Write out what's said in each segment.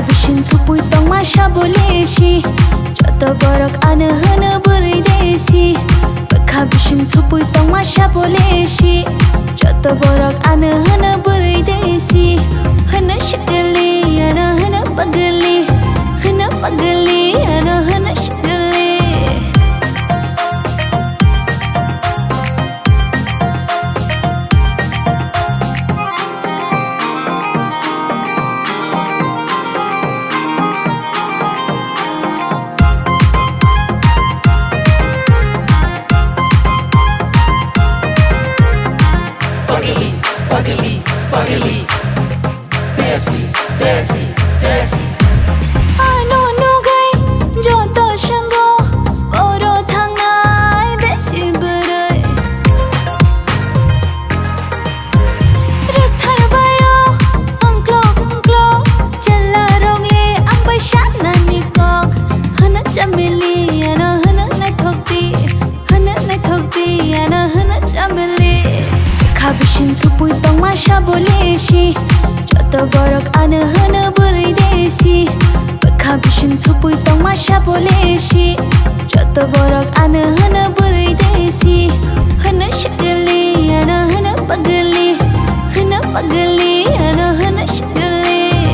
Bising tupui tong masya boleh si Joto borok ane hana beri desi Beka bising tupui tong masya boleh si Joto borok ane hana beri desi Hana syakali ana hana pageli Hana pageli ana hana syakali Pagli, pagli, desi, desi, desi. Ano nugai joto shango oro thangai desi berai. Rathar bayo angklo jala rongle ang baisyak nani kok. Hana chamili ano hana nai thokti ano hana chamili. Bising tupui tong masya boleh si Joto borok ane hana beri desi Beka bising tupui tong masya boleh si Joto borok ane hana beri desi Hana syakali ana hana pageli Hana pageli ana hana syakali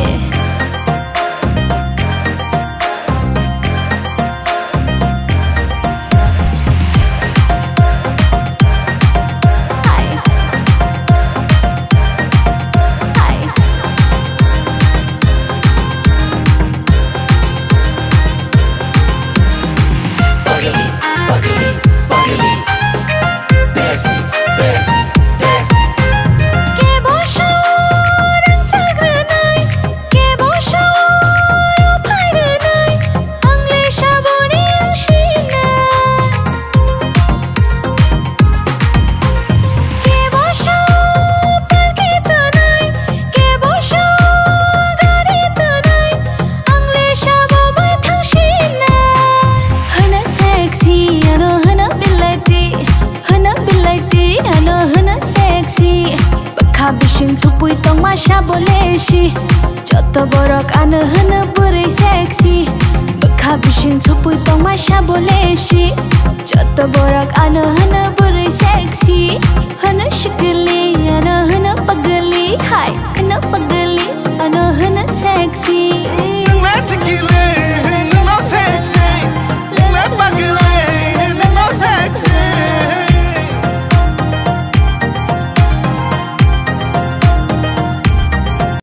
Bising tupui tong masya boleh si Joto borok ane hana beri seksi Beka bising tupui tong masya boleh si Joto borok ane hana beri seksi Hana syakali ana hana pageli Hai, hana pageli ana hana seksi.